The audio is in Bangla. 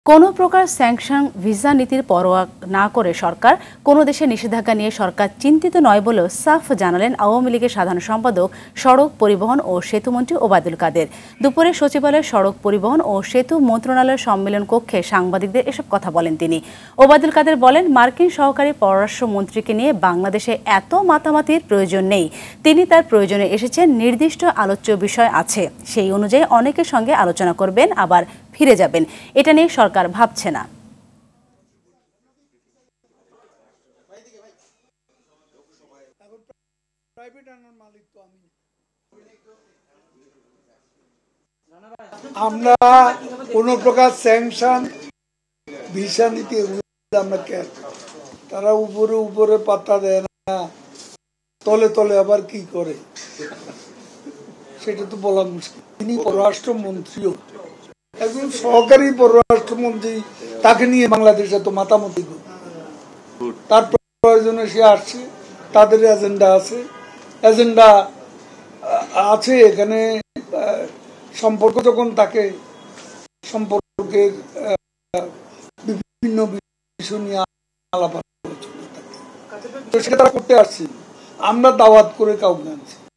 কোনো প্রকার স্যাংশন ভিসা নীতির পরোয়া না করে সরকার কোনো দেশে নিষেধাজ্ঞা নিয়ে সরকার চিন্তিত নয় বলেও সাফ জানালেন আওয়ামী লীগের সাধারণ সম্পাদক সড়ক পরিবহন ও সেতুমন্ত্রী ওবায়দুল কাদের। দুপুরে সচিবালয়ের সড়ক পরিবহন ও সেতু মন্ত্রণালয়ের সম্মেলন কক্ষে সাংবাদিকদের এসব কথা বলেন তিনি। ওবায়দুল কাদের বলেন, মার্কিন সহকারী পররাষ্ট্রমন্ত্রীকে নিয়ে বাংলাদেশে এত মাতামাতির প্রয়োজন নেই। তিনি তার প্রয়োজনে এসেছেন, নির্দিষ্ট আলোচ্য বিষয় আছে, সেই অনুযায়ী অনেকের সঙ্গে আলোচনা করবেন, আবার ফিরে যাবেন। এটা নিয়ে সরকার ভাবছে না। আমরা কোন প্রকার স্যাংশন ভিসা নীতি আমরা তারা উপরে উপরে পাত্তা দেয় না, তলে তলে আবার কি করে সেটা তো বলা মুশকিল। তিনি পররাষ্ট্রমন্ত্রীও, একজন সহকারী পররাষ্ট্রমন্ত্রী, তাকে নিয়ে বাংলাদেশে তো মাতামাতি তার প্রয়োজনে সে আসছে, তাদের এজেন্ডা আছে এখানে। সম্পর্ক যখন তাকে সম্পর্কের বিভিন্ন বিষয় নিয়ে আলাপ আলোচনা থাকে, তো সেটা তারা করতে আসছে। আমরা দাওয়াত করে কাউকে আনছি।